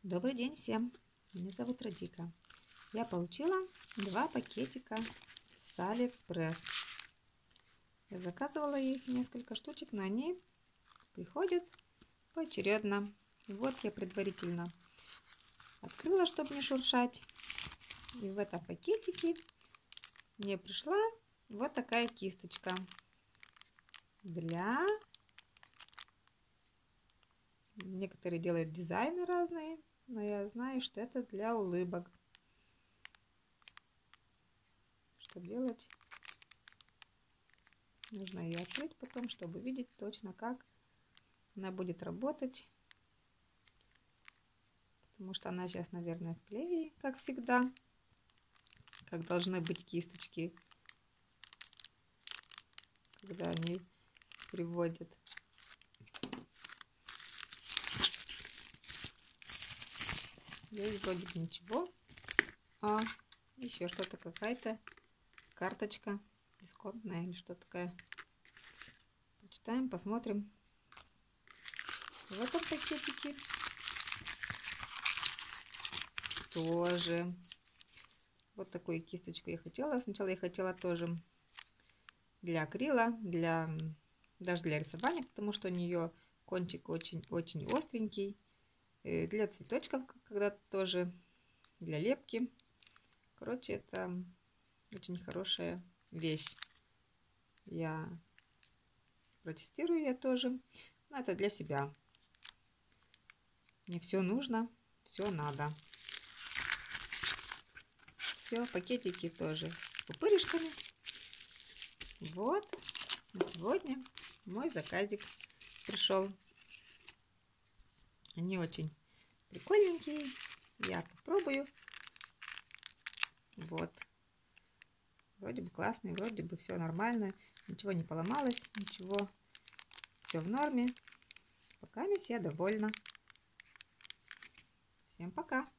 Добрый день всем! Меня зовут Радика. Я получила 2 пакетика с Алиэкспресс. Я заказывала их несколько штучек, но они приходят поочередно. И вот я предварительно открыла, чтобы не шуршать. И в этом пакетике мне пришла вот такая кисточка для... Некоторые делают дизайны разные, но я знаю, что это для улыбок. Чтобы делать, нужно ее открыть потом, чтобы видеть точно, как она будет работать. Потому что она сейчас, наверное, в клее, как всегда, как должны быть кисточки, когда они приводят. Здесь вроде бы ничего. А еще что-то, какая-то карточка дисконтная или что такое. Почитаем, посмотрим. В этом пакетике тоже вот такую кисточку я хотела. Сначала я хотела тоже для акрила, даже для рисования, потому что у нее кончик очень остренький. Для цветочков, когда тоже для лепки. Короче, это очень хорошая вещь. Я протестирую ее тоже. Но это для себя. Мне все нужно, все надо. Все, пакетики тоже с пупырышками. Вот, на сегодня мой заказик пришел. Они очень прикольненькие. Я попробую. Вот. Вроде бы классный, вроде бы все нормально. Ничего не поломалось, ничего. Все в норме. Пока я довольна. Всем пока.